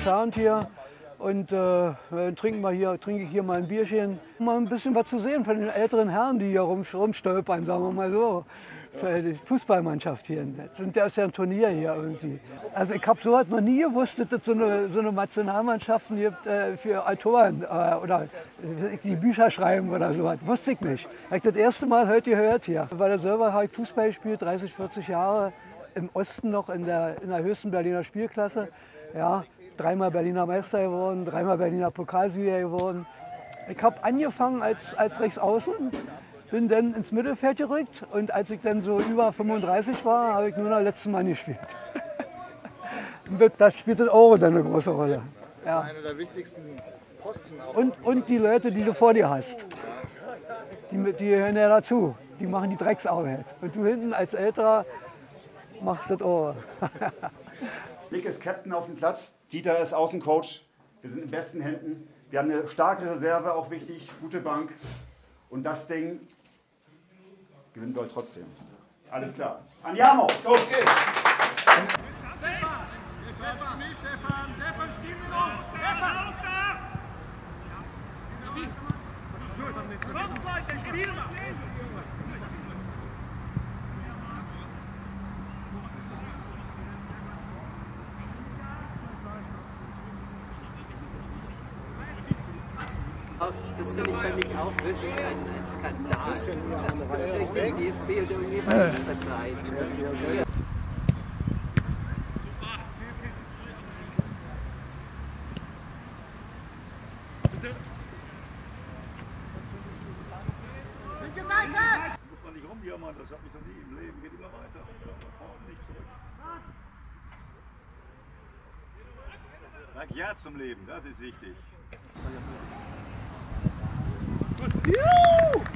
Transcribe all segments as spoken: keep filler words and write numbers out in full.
entfernt hier. Und äh, trinken wir hier, trinke ich hier mal ein Bierchen. Mal ein bisschen was zu sehen von den älteren Herren, die hier rum, rumstolpern, sagen wir mal so. Für die Fußballmannschaft hier. Das sind ja, ist ja ein Turnier hier irgendwie. Also ich habe so halt noch nie gewusst, dass es so eine, so eine Nationalmannschaften gibt äh, für Autoren äh, oder die Bücher schreiben oder so. Das wusste ich nicht. Habe ich das erste Mal heute gehört hier. Weil selber habe ich Fußball gespielt, dreißig, vierzig Jahre im Osten noch in der, in der höchsten Berliner Spielklasse. Ja, dreimal Berliner Meister geworden, dreimal Berliner Pokalsieger geworden. Ich habe angefangen als, als Rechtsaußen. Bin dann ins Mittelfeld gerückt und als ich dann so über fünfunddreißig war, habe ich nur noch letzten Mann gespielt. Da spielt das auch dann eine große Rolle. Das ist einer der wichtigsten Posten. Auch und, und die Leute, die du vor dir hast, die, die hören ja dazu. Die machen die Drecksarbeit. Und du hinten als Älterer machst das auch. Nick ist Captain auf dem Platz, Dieter ist Außencoach. Wir sind in besten Händen. Wir haben eine starke Reserve, auch wichtig, gute Bank. Und das Ding gewinnt Gold trotzdem. Alles klar. Andiamo! Go! Okay. Das finde ich, fand ich auch wirklich ein Skandal. Das kriegt der D F B und irgendwie nicht verzeihen. Muss man nicht rumjammern, das hat mich noch nie im Leben. Geht immer weiter. Vorne nicht zurück. Sag ja zum Leben, das ist wichtig. Juhu!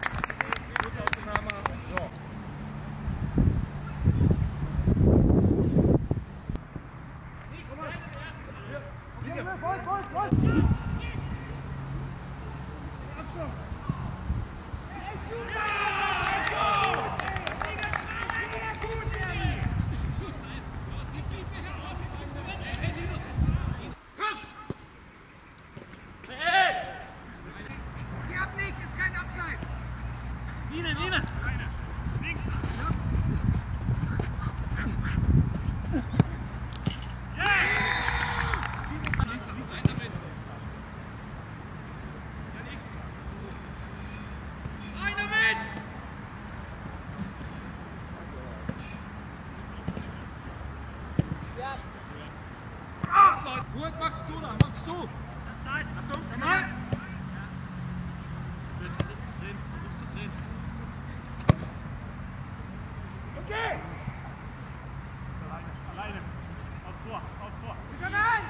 Gut, machst du da, machst du! Achtung, komm mal! Versuch's zu drehen, versuch's zu drehen. Okay! Alleine, alleine. Aus vor, aus vor. Komm rein!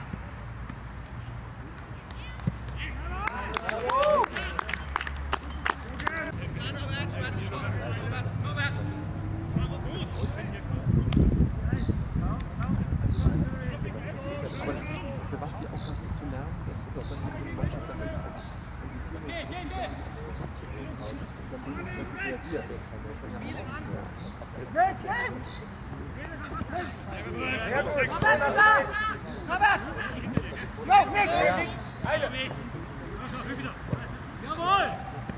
Jawohl!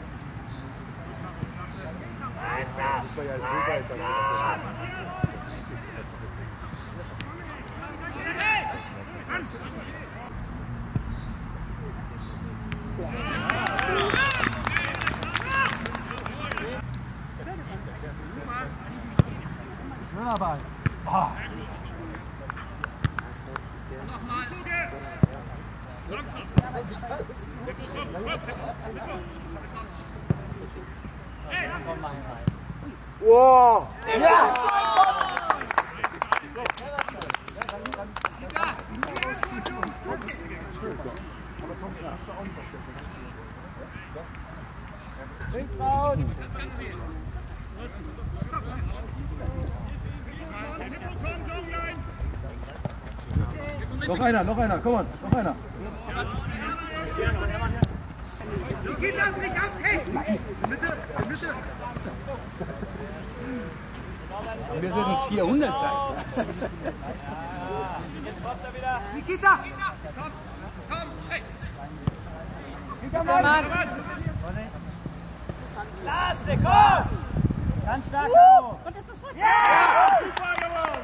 Das war ja super jetzt. Schöner Ball. Oh. Wow! Ja! Ringfrauen! Noch einer, noch einer, komm mal, noch einer. Die Kinder nicht ab, hey! Bitte, bitte! Wir sind uns vierhundert sein. Nikita! Komm, komm, hey! Hintermann! Lasse, komm! Ganz stark, Caro! Und jetzt ist es ja! Super, Junge!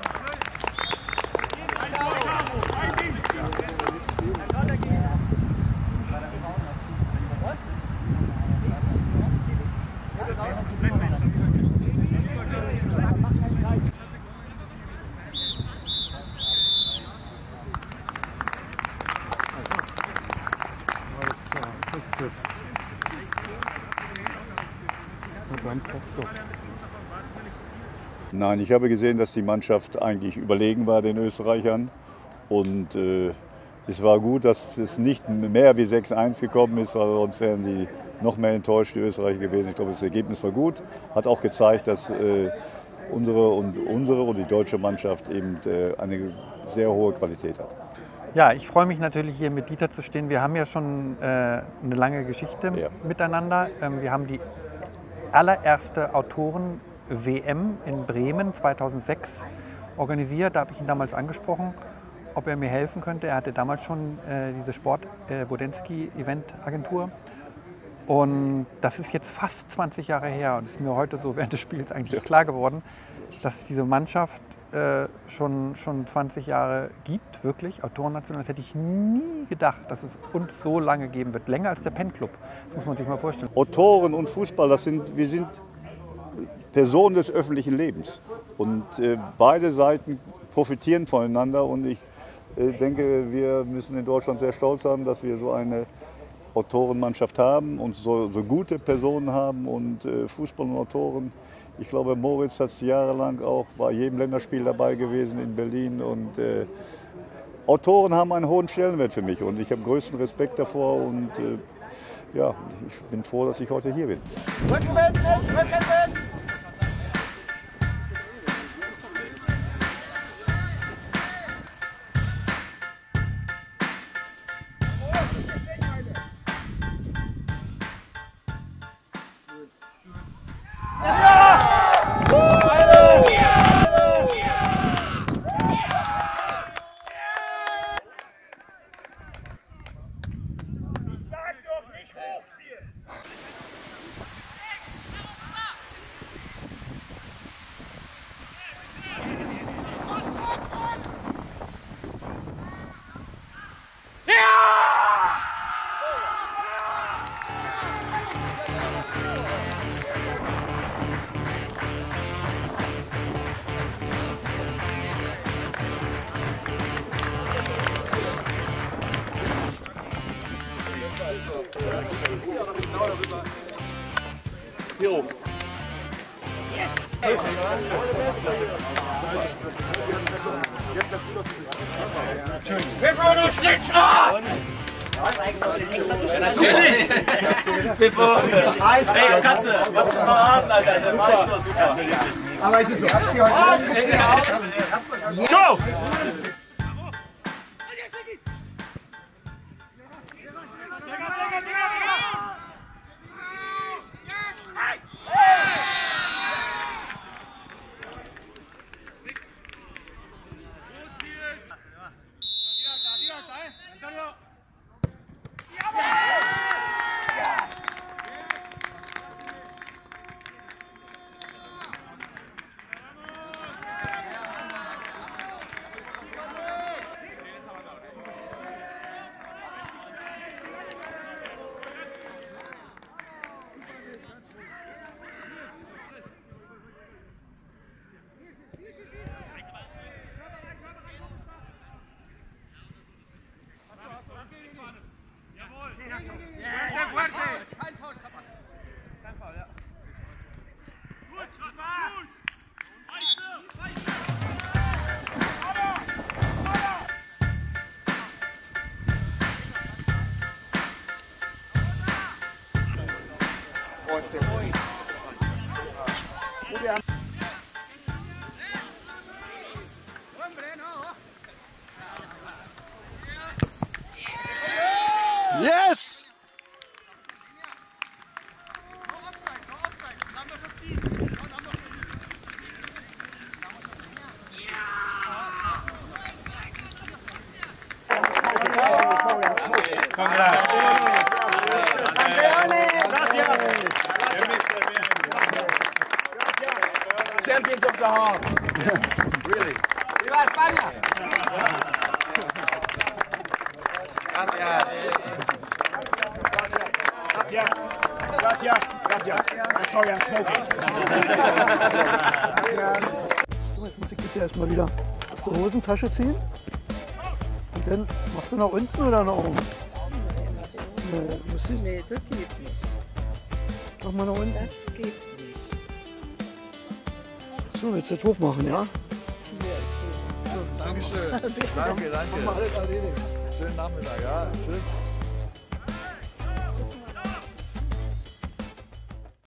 Nein, ich habe gesehen, dass die Mannschaft eigentlich überlegen war den Österreichern. Und äh, es war gut, dass es nicht mehr wie sechs eins gekommen ist, weil sonst wären die noch mehr enttäuscht, die Österreicher gewesen. Ich glaube, das Ergebnis war gut. Hat auch gezeigt, dass äh, unsere, und, unsere und die deutsche Mannschaft eben äh, eine sehr hohe Qualität hat. Ja, ich freue mich natürlich, hier mit Dieter zu stehen. Wir haben ja schon äh, eine lange Geschichte ja. miteinander. Ähm, wir haben die allererste Autoren-W M in Bremen zweitausendsechs organisiert. Da habe ich ihn damals angesprochen, ob er mir helfen könnte. Er hatte damals schon äh, diese Sport-Bodensky-Event-Agentur. Und das ist jetzt fast zwanzig Jahre her. Und es ist mir heute so während des Spiels eigentlich klar geworden, dass diese Mannschaft äh, schon, schon zwanzig Jahre gibt, wirklich. Autorennation, das hätte ich nie gedacht, dass es uns so lange geben wird. Länger als der Penn-Club. Das muss man sich mal vorstellen. Autoren und Fußball, das sind, wir sind Personen des öffentlichen Lebens. Und äh, beide Seiten profitieren voneinander. Und ich äh, denke, wir müssen in Deutschland sehr stolz sein, dass wir so eine Autorenmannschaft haben und so, so gute Personen haben und äh, Fußball und Autoren. Ich glaube, Moritz hat jahrelang auch bei jedem Länderspiel dabei gewesen in Berlin. Und äh, Autoren haben einen hohen Stellenwert für mich und ich habe größten Respekt davor. Und äh, ja, ich bin froh, dass ich heute hier bin. Rückenwind, Rückenwind! Pippo, du Schlittschuh! Natürlich! Pippo! Ey, Katze, was du mal haben, Alter, der war ich noch super. Aber ich so, habt ihr heute nicht Go! Yes! the heart. Really. Viva España! Gracias. Gracias. Gracias. I'm sorry, I'm smoking. So, jetzt muss ich bitte erstmal wieder aus der Hosentasche ziehen. Und dann machst du nach unten oder nach oben? Nee, muss ich. Nee, das geht nicht. Mach mal nach unten. Das geht nicht. So, willst du das hoch machen, ja? Ich ziehe es hoch. Dankeschön. Danke, danke. Alles erledigt. Schönen Nachmittag, ja. Tschüss.